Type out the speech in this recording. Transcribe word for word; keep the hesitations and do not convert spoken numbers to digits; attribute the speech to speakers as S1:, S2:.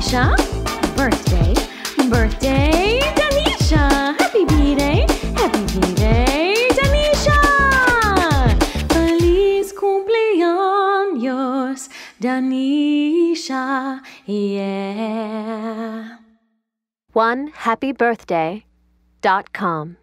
S1: Danisha. Birthday, birthday, Danisha. Happy B-Day, happy B-Day, Danisha. Feliz cumpleaños, Danisha, yeah.
S2: one happy birthday dot com